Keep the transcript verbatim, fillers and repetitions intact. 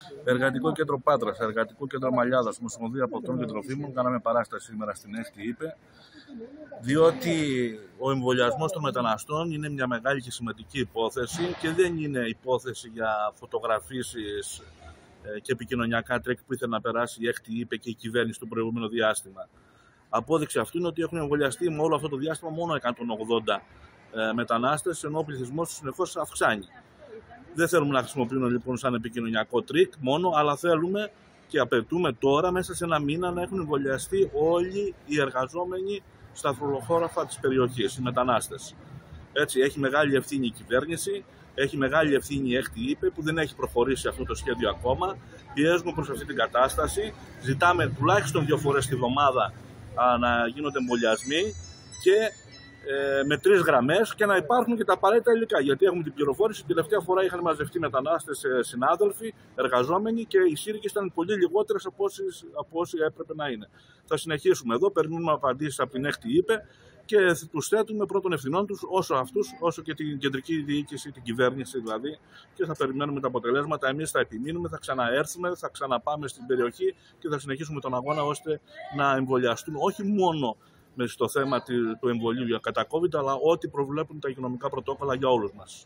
Εργατικό κέντρο Πάτρας, Εργατικό κέντρο Μαλιάδας, Ομοσπονδία Ποτών και Τροφίμων, κάναμε παράσταση σήμερα στην έκτη ΥΠΕ, διότι ο εμβολιασμός των μεταναστών είναι μια μεγάλη και σημαντική υπόθεση και δεν είναι υπόθεση για φωτογραφίσεις και επικοινωνιακά τρέκ που ήθελε να περάσει η έκτη ΥΠΕ και η κυβέρνηση το προηγούμενο διάστημα. Απόδειξη αυτού είναι ότι έχουν εμβολιαστεί με όλο αυτό το διάστημα μόνο εκατόν ογδόντα μετανάστες, ενώ ο πληθυσμός τους συνεχώς αυξάνει. Δεν θέλουμε να χρησιμοποιούμε λοιπόν σαν επικοινωνιακό τρίκ μόνο, αλλά θέλουμε και απαιτούμε τώρα μέσα σε ένα μήνα να έχουν εμβολιαστεί όλοι οι εργαζόμενοι στα φρουροχώραφα της περιοχής, οι μετανάστες. Έτσι, έχει μεγάλη ευθύνη η κυβέρνηση, έχει μεγάλη ευθύνη η έκτη ΥΠΕ που δεν έχει προχωρήσει αυτό το σχέδιο ακόμα. Πιέζουμε προς αυτή την κατάσταση. Ζητάμε τουλάχιστον δύο φορές τη βδομάδα να γίνονται εμβολιασμοί και ε, με τρεις γραμμές και να υπάρχουν και τα απαραίτητα υλικά. Γιατί έχουμε την πληροφόρηση, την τελευταία φορά είχαν μαζευτεί μετανάστες, συνάδελφοι, εργαζόμενοι και οι σύρικες ήταν πολύ λιγότερες από όσοι, από όσοι έπρεπε να είναι. Θα συνεχίσουμε εδώ, περιμένουμε απαντήσεις από την έκτη ΥΠΕ και τους θέτουμε πρώτων ευθυνών τους όσο αυτούς, όσο και την κεντρική διοίκηση, την κυβέρνηση δηλαδή, και θα περιμένουμε τα αποτελέσματα. Εμείς θα επιμείνουμε, θα ξαναέρθουμε, θα ξαναπάμε στην περιοχή και θα συνεχίσουμε τον αγώνα ώστε να εμβολιαστούν όχι μόνο στο θέμα του εμβολίου για κατά COVID, αλλά ό,τι προβλέπουν τα υγειονομικά πρωτόκολλα για όλους μας.